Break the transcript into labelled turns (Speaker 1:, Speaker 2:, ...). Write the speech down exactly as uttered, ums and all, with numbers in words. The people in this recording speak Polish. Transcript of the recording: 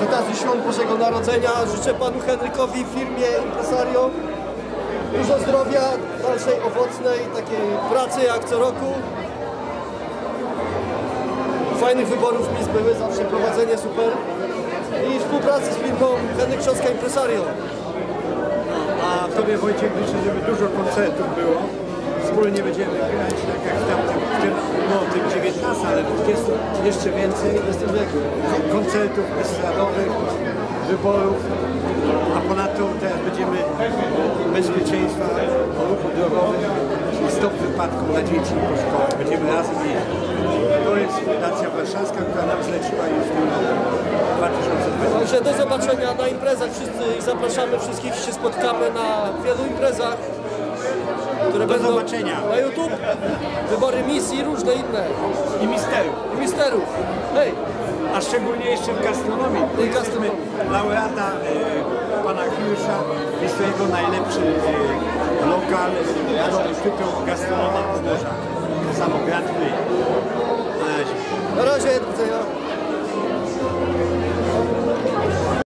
Speaker 1: okazji świąt Bożego Narodzenia życzę panu Henrykowi, firmie Impresario dużo zdrowia, dalszej owocnej takiej pracy jak co roku. Fajnych wyborów mis były, zawsze prowadzenie super. I współpracy z firmą Henryk Krzoska Impresario.
Speaker 2: A Tobie, Wojciech, życzę, żeby dużo koncertów było. Wspólnie będziemy grać, tak jak w tamtym, w tym, no w tym dziewiętnastym, ale w dwudziestym jeszcze więcej koncertów estradowych, wyborów, a ponadto teraz będziemy bezpieczeństwa ruchu drogowym, czyli stop wypadków dla dzieci po szkołach. Będziemy razem i to jest Fundacja Warszawska, która nam zleciła już w tym roku dwa tysiące dwudziestym.
Speaker 1: Także do zobaczenia na imprezach, wszyscy zapraszamy, wszystkich się spotkamy na wielu imprezach, które
Speaker 2: Do
Speaker 1: będą
Speaker 2: zobaczenia.
Speaker 1: na YouTube, wybory misji, różne inne
Speaker 2: I misterów.
Speaker 1: i misterów. Hej!
Speaker 2: A szczególnie jeszcze w gastronomii.
Speaker 1: I
Speaker 2: Jesteśmy
Speaker 1: gastronomii.
Speaker 2: laureata e, pana Hiusza, jest to jego najlepszy e, lokal, narodowy tytuł gastronomia Pomorza. To samo gratuluję. Na razie.
Speaker 1: Na razie, do widzenia.